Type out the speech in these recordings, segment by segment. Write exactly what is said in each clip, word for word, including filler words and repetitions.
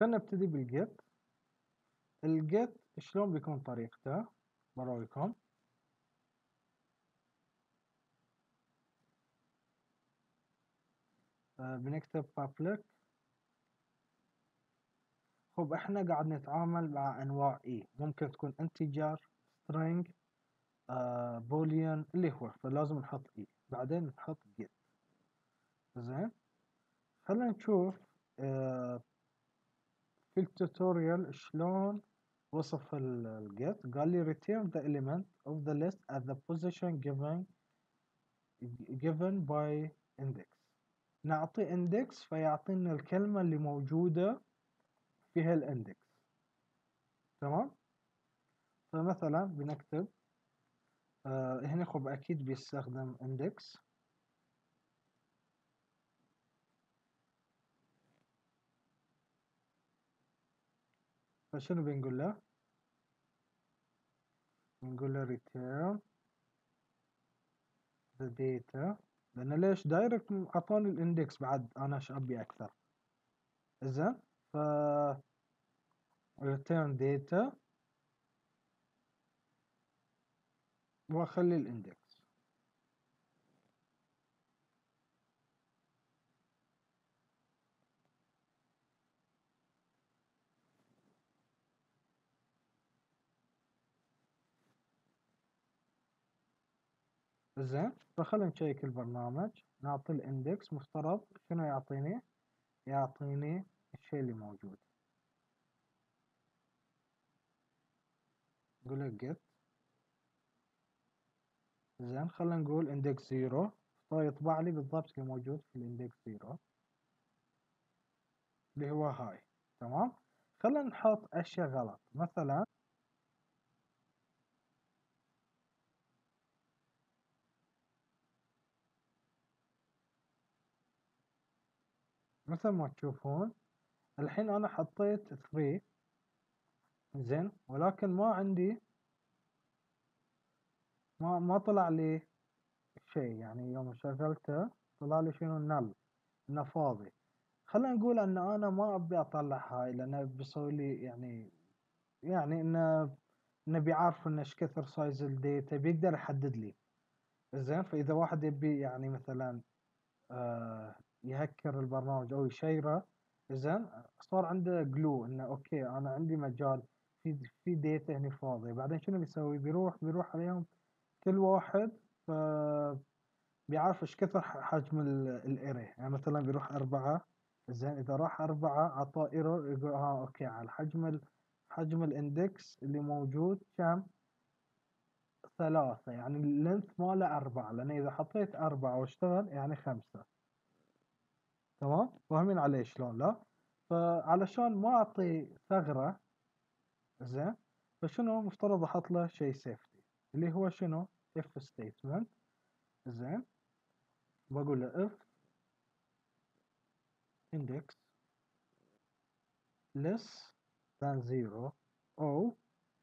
خلينا نبتدي بالجيت. الجيت شلون بيكون طريقته؟ براويكم. آه بنكتب public. خب احنا قاعد نتعامل مع انواع اي، ممكن تكون integer string آه boolean اللي هو، فلازم نحط اي بعدين نحط get. زين، خلينا نشوف آه في التوتوريال شلون وصف الجيت. قال لي return the element of the list at the position given given by index. نعطي index فيعطينا الكلمة اللي موجودة فيها الاندكس. تمام، فمثلا بنكتب آه هنا خب اكيد بيستخدم index. فشنو بنقول له؟ بنقول له return the data، لان ليش دايركت اعطاني الاندكس، بعد انا ايش ابي اكثر. زين، ف return data واخلي الاندكس. زين، فخلينا نشيك البرنامج. نعطي الاندكس، مفترض شنو يعطيني؟ يعطيني الشيء اللي موجود. نقول له get. زين، خلينا نقول اندكس زيرو، فيطبع لي بالضبط اللي موجود في الاندكس زيرو اللي هو هاي. تمام، خلينا نحط اشياء غلط. مثلا مثل ما تشوفون الحين انا حطيت ثلاثة. زين، ولكن ما عندي، ما ما طلع لي شيء، يعني يوم شغلته طلع لي شنو؟ نل، انه فاضي. خلينا نقول ان انا ما ابي اطلع هاي، لانه بيسوي لي يعني يعني انه انه بيعرف انه ايش كثر سايز الداتا، بيقدر يحدد لي. زين، فاذا واحد يبي يعني مثلا آه يهكر البرنامج او يشيره، زين، صار عنده جلو انه اوكي انا عندي مجال في في داتا هنا فاضي. بعدين شنو بيسوي؟ بيروح بيروح عليهم كل واحد، ف بيعرف ايش كثر حجم الاري. يعني مثلا بيروح أربعة. زين، إذا راح أربعة عطاه ايرور، يقول ها أوكي على الحجم ال... حجم الاندكس اللي موجود كم؟ ثلاثة، يعني اللينث ماله أربعة، لأن إذا حطيت أربعة واشتغل يعني خمسة. تمام، فاهمين عليه شلون؟ لا، فعلشان ما أعطي ثغرة، زين، فشنو مفترض أحط له شيء سيفتي اللي هو شنو؟ if statement. زين، بقول له if index less than zero أو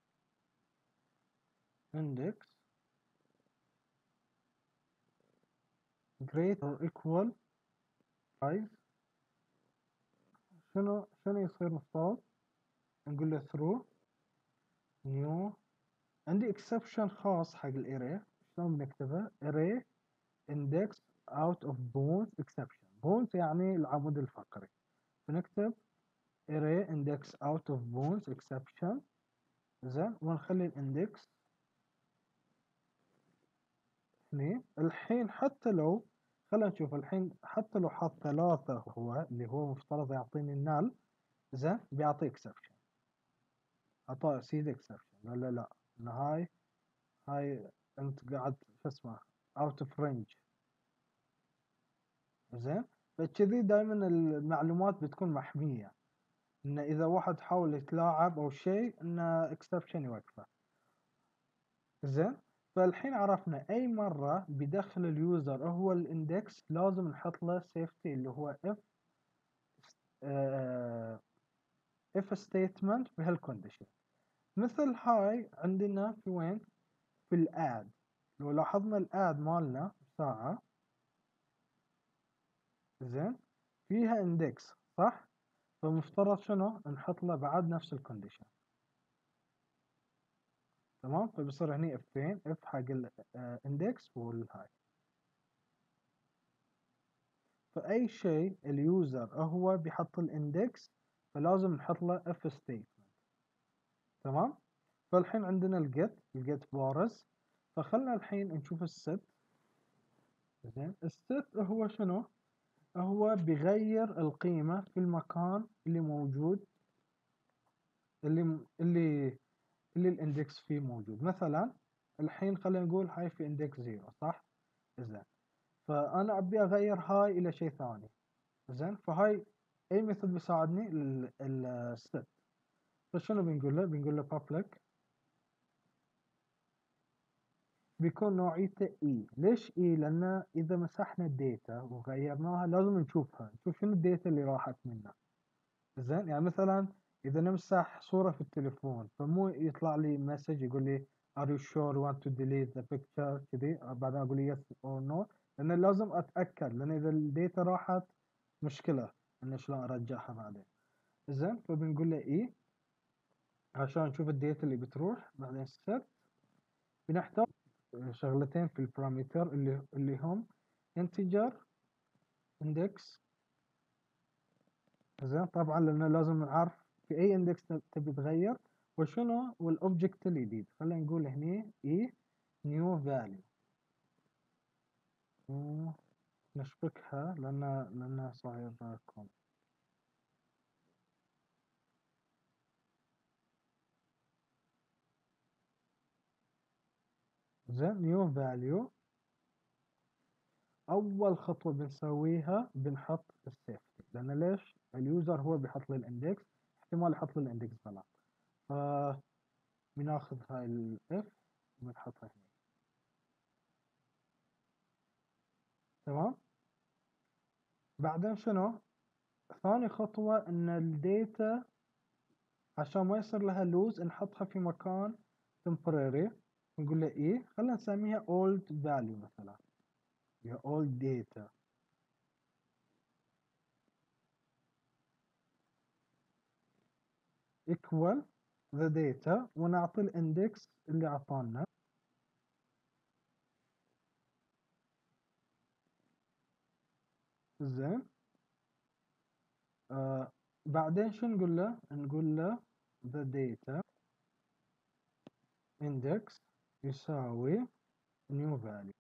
index greater or equal five. شنو شنو يصير مفترض؟ نقول له through new. عندي exception خاص حق الاري. شلون بنكتبه؟ array index out of bounds exception. bounds يعني العمود الفقري، بنكتب array index out of bounds exception. زين، ونخلي الاندكس هني. الحين حتى لو، خلينا نشوف الحين حتى لو حط ثلاثة هو اللي هو مفترض يعطيني النال، زين، بيعطي اكسبشن. اعطاه سيد اكسبشن، قال له لا، ان هاي هاي انت قاعد شو اسمه اوت اوف رينج. زين، فكذي دائما المعلومات بتكون محمية، ان اذا واحد حاول يتلاعب او شيء ان اكسبشن يوقفه. زين، فالحين عرفنا اي مرة بيدخل اليوزر هو الاندكس لازم نحط له سيفتي اللي هو اف اف ستيتمنت بهالكونديشن. مثل هاي عندنا في وين؟ في الاد. لو لاحظنا الاد مالنا ساعة، زين، فيها اندكس صح؟ فمفترض شنو نحط له بعد نفس الكونديشن. تمام. فبصير هني افين اف حق الاندكس والهاي. فاي شيء اليوزر هو بيحط الاندكس فلازم نحط له اف ستيتمنت. تمام. فالحين عندنا الجيت الجيت بارز. فخلنا الحين نشوف الست. زين الست هو شنو؟ هو بيغير القيمة في المكان اللي موجود، اللي اللي اللي الاندكس فيه موجود. مثلا الحين خلينا نقول هاي في اندكس زيرو، صح؟ زين. فانا ابي اغير هاي الى شيء ثاني. زين. فهاي اي ميثود بيساعدني الست. فشنو بنقول له؟ بنقول له public بيكون نوعيته اي. ليش اي؟ لان اذا مسحنا الداتا وغيرناها لازم نشوفها، نشوف شنو الداتا اللي راحت منا. زين. يعني مثلا اذا نمسح صورة في التليفون فمو يطلع لي مسج يقول لي are you sure you want to delete the picture كذي، بعدين اقول لي yes or no، لان لازم اتاكد، لان اذا الداتا راحت مشكلة انه شلون ارجعها بعدين. زين. فبنقول له اي عشان نشوف الداتا اللي بتروح. بعدين set بنحتاج شغلتين في البارامتر اللي اللي هم integer index. زين. طبعا لأنه لازم نعرف في أي index تبي تغير وشنو والobject الجديد. خلينا نقول هني e new value نشبكها لأن لأنها صاير كوم. زين. new value أول خطوة بنسويها بنحط السيفتي، لأن ليش؟ اليوزر هو بيحط لي الاندكس، احتمال يحط لي الاندكس غلط. ف بناخذ هاي الاف وبنحطها هنا. تمام. بعدين شنو؟ ثاني خطوة ان الداتا عشان ما يصير لها لوز نحطها في مكان temporary. نقول له ايه خلينا نسميها old value مثلا، هي old data equal the data ونعطي الاندكس اللي عطانا. زين. آه بعدين شو نقول له؟ نقول له the data index يساوي new value.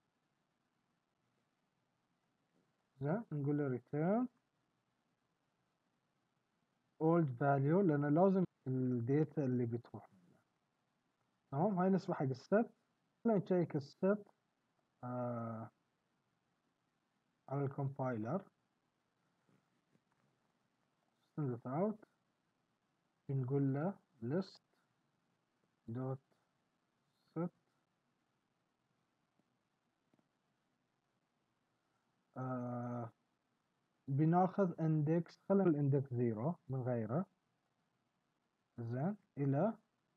زين. نقول له return old value لأن لازم الداتا اللي بتروح منه. تمام. هاي نسبة حق الست. خلينا نشيك الست آه على الكومبايلر. send it out. بنقول له list dot set آه بناخذ index، خلينا الاندكس زيرو من غيره. زين. إلى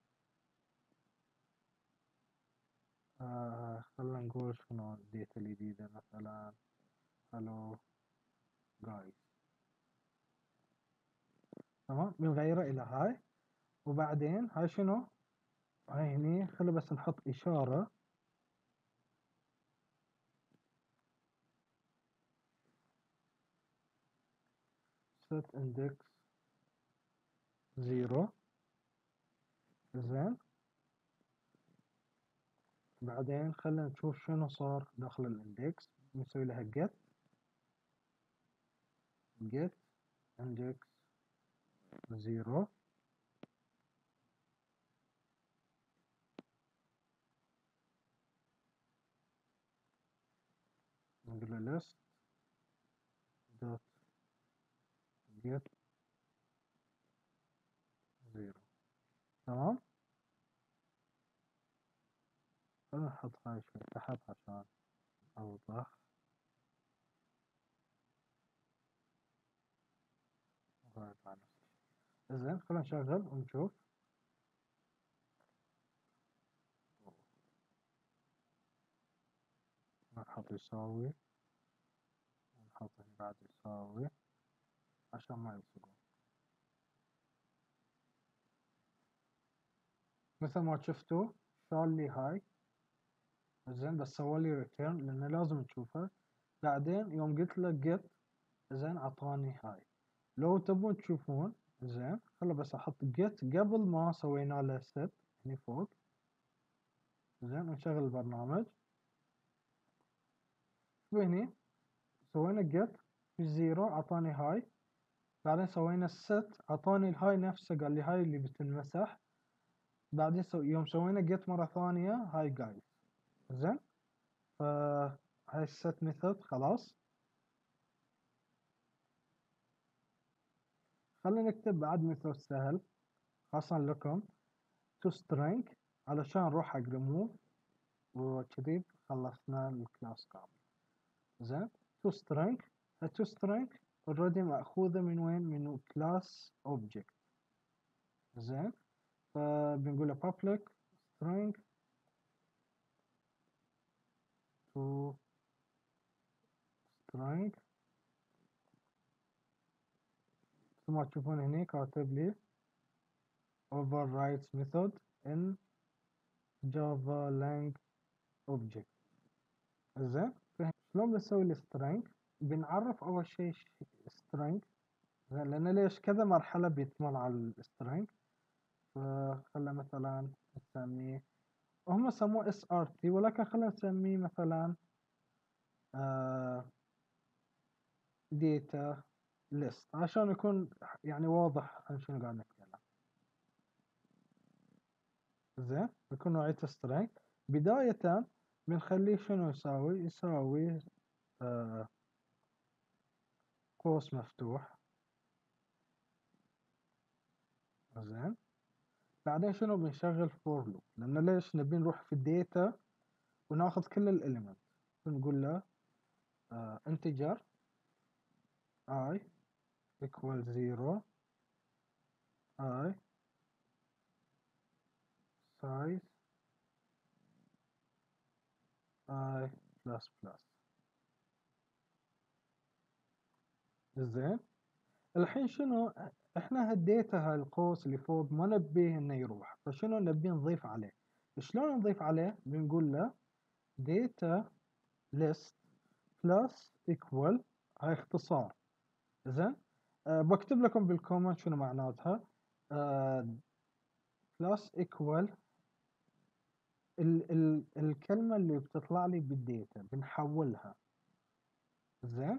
آه خلينا نقول شنو الداتا الجديدة مثلا hello guys. تمام. بنغيره إلى هاي. وبعدين هاي شنو؟ هاي هني خلي بس نحط إشارة set index زيرو. زين. بعدين خلينا نشوف شنو صار داخل الاندكس. نسوي لها get get index زيرو. نقول له list dot get زيرو. تمام. خلينا نحط هاي شوي تحت عشان أوضح. زين. خلينا نشغل ونشوف. نحط يساوي ونحط هنا بعد يساوي عشان ما يلصقون. مثل ما شفتوا شال لي هاي زين، بس سوالي ريتيرن لأنه لازم تشوفها. بعدين يوم قلت له جيت زين عطاني هاي. لو تبون تشوفون زين خلوا بس احط جيت قبل ما سوينا له ست هني فوق زين، ونشغل البرنامج. وهني سوينا جيت في زيرو عطاني هاي، بعدين سوينا الست عطاني الهاي نفسه، قال لي هاي اللي بتنمسح. بعدين سو يوم سوينا جيت مرة ثانية هاي جايز زين. فهاي الست ميثود خلاص. خلينا نكتب بعد ميثود سهل خاصة لكم تو string علشان نروح حق remove، وكذي خلصنا الكلاس كامل زين. تو string تو string already مأخوذة من وين؟ من كلاس object زين. فبنقول له public string to string. ثم تشوفون هنا كاتب لي overrides method in java lang object زين. شلون بنسوي السترينج؟ بنعرف اول شيء string زين، لان ليش كذا مرحله بيتمر على السترينج. فخلنا مثلا نسميه، هم سموه اس ار تي ولكن خلينا نسميه مثلا ديتا ليست عشان يكون يعني واضح عن شنو قاعد نتكلم زين. يكون نوعية string. بداية بنخليه شنو يساوي؟ يساوي آه قوس مفتوح زين. بعدين شنو بنشغل فور لوب، لأن ليش نبي نروح في الداتا وناخذ كل الاليمنت. بنقول له آه integer I equal zero I size I plus plus زين. الحين شنو احنا هالديتا هالقوس اللي فوق ما نبيه انه يروح، فشنو نبي نضيف عليه؟ شلون نضيف عليه؟ بنقول له data list plus equal، هاي اختصار زين. أه بكتب لكم بالكومنت شنو معناتها. أه plus equal ال ال الكلمة اللي بتطلع لي بالديتا بنحولها زين.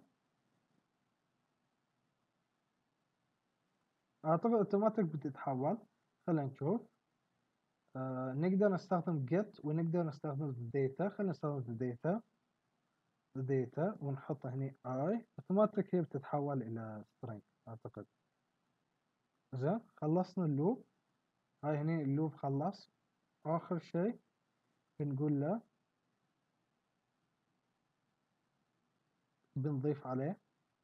اعتقد اوتوماتيك بتتحول. خلينا نشوف. آه نقدر نستخدم get ونقدر نستخدم data. خلينا نستخدم data data ونحط هني I اوتوماتيك، هي بتتحول الى string اعتقد زين. خلصنا اللوب. هاي هني اللوب خلص. اخر شيء بنقول له بنضيف عليه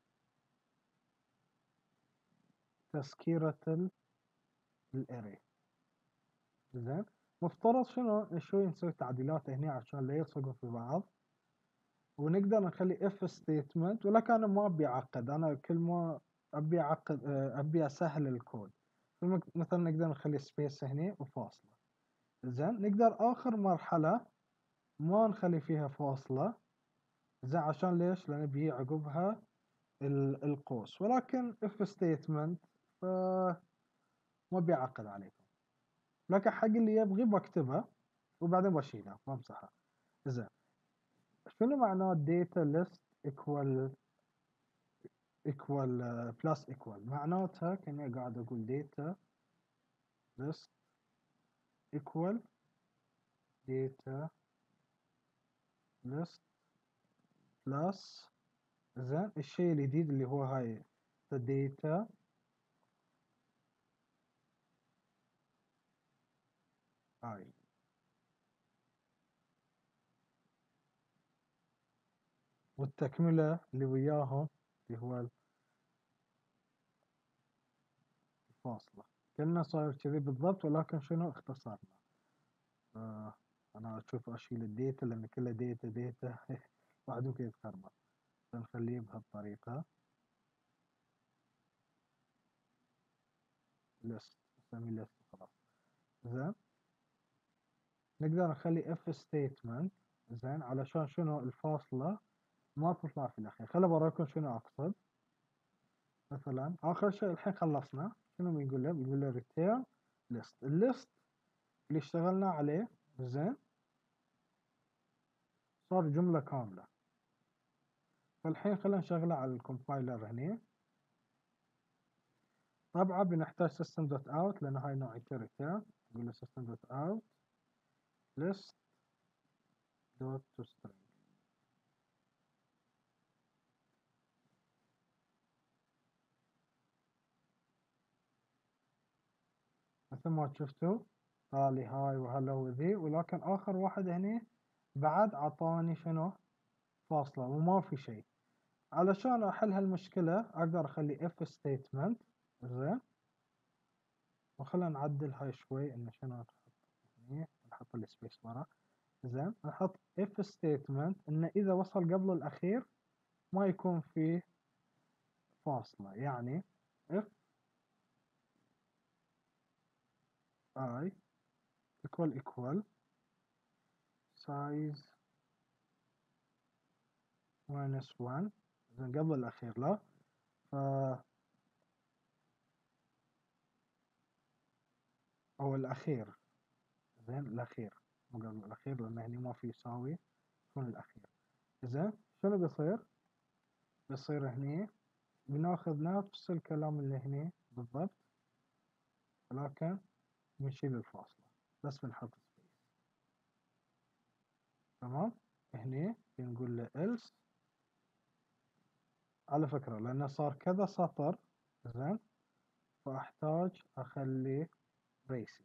تسكيرة الاري زين. مفترض شنو شوي نسوي تعديلات هنا عشان لا يلصقوا في بعض، ونقدر نخلي if statement. ولكن انا ما ابي اعقد، انا كل ما ابي اعقد ابي اسهل الكود. مثلا نقدر نخلي سبيس هنا وفاصلة زين. نقدر اخر مرحلة ما نخلي فيها فاصلة زين، عشان ليش؟ لان بيجي عقبها القوس. ولكن if statement ف ما بيعقد عليكم، لكن حق اللي يبغي بكتبها وبعدين بشيلها بمسحها زين. شنو معناه data list equal equal uh, plus equal؟ معناتها كأني قاعد أقول data list equal data list plus زين الشيء الجديد اللي هو هاي the data I والتكملة اللي وياهم اللي هو الفاصلة. كأنه صاير كذي بالضبط، ولكن شنو اختصرنا. آه أنا أشوف أشيل الديتا لأن كلها ديتا ديتا واحد ممكن يتخربط، فنخليه بهالطريقة list، نسميه list خلاص زين. نقدر نخلي اف ستيتمنت زين علشان شنو الفاصلة ما تطلع في الأخير. خليني بوريكم شنو أقصد. مثلا آخر شيء الحين خلصنا، شنو بيقول له؟ بيقول له return list. الليست اللي اشتغلنا عليه زين صار جملة كاملة. فالحين خلينا نشغله على الكومبايلر هني. طبعا بنحتاج system.out لأن هاي نوعيته return. نقول له system.out list dot to string. مثل ما شفتوا طالي هاي وهلا وذي، ولكن آخر واحد هني بعد عطاني شنو؟ فاصلة وما في شيء. علشان أحل هالمشكلة أقدر أخلي if statement زين، وخلنا نعدل هاي شوي إنه شنو نحط هني، نحط السبيس ورا زين. نحط if statement إنه إذا وصل قبل الأخير ما يكون فيه فاصلة، يعني if I equal equal size minus one زين قبل الأخير لا. ف أو الأخير زين، الأخير مو قبل الأخير لأن هني ما في يساوي، يكون الأخير زين. شنو بيصير؟ بيصير هني بناخذ نفس الكلام اللي هني بالضبط، ولكن بنشيل الفاصلة بس بنحط سبيس. تمام. هني بنقول له else. على فكرة لأنه صار كذا سطر زين، فأحتاج أخليه ريسي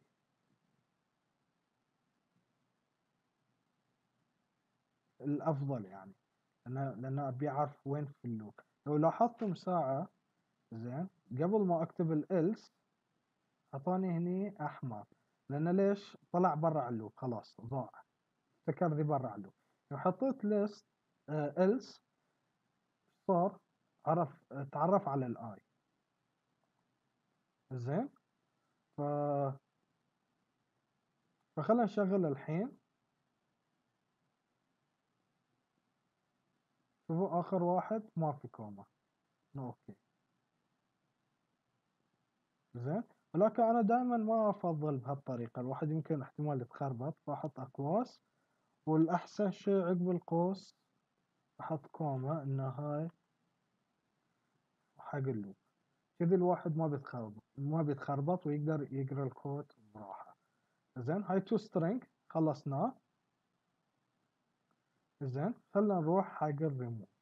الأفضل يعني، لأنه لأنه أبي أعرف وين في اللوب. لو لاحظتم ساعة زين قبل ما أكتب الإلس أعطاني هني أحمر، لأنه ليش؟ طلع برا اللوب خلاص ضاع، افتكر ذي برا اللوب. لو حطيت ليست إلس صار عرف تعرف على الآي زين. ف فخلنا نشغل الحين. شوفوا آخر واحد ما في كوما. أوكي زين. ولكن أنا دائما ما أفضل بهالطريقة، الواحد يمكن احتمال يتخربط، فأحط أقواس، والأحسن شيء عقب القوس أحط كوما إن هاي حق اللوب، كذا الواحد ما بيتخربط ما بيتخربط ويقدر يقرأ الكود براحة. زين هاي تو سترينج خلصناه. زين خلنا نروح حق الريموف.